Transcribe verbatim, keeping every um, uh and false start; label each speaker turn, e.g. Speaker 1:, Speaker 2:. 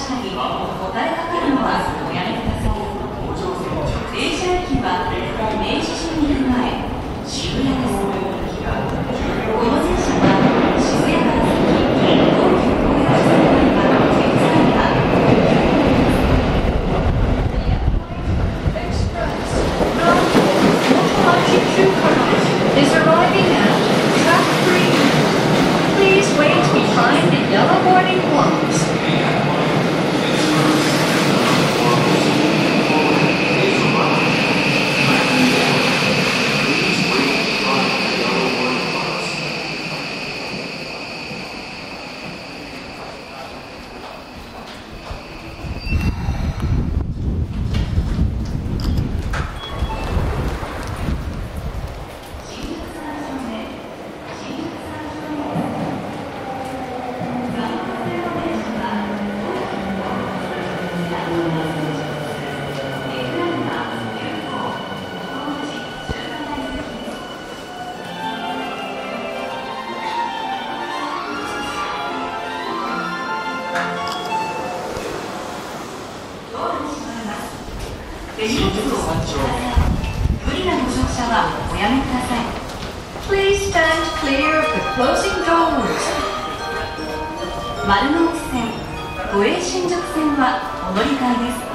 Speaker 1: したり答えかかるのはおやめください。停車駅は明治神宮前渋谷です。この電車は渋谷から先東急高野線内が全線がis arriving at track three. Please wait behind the yellow boarding blocks. Please stand clear of the closing doors. 丸ノ内線、都営新宿線はお乗り換えです。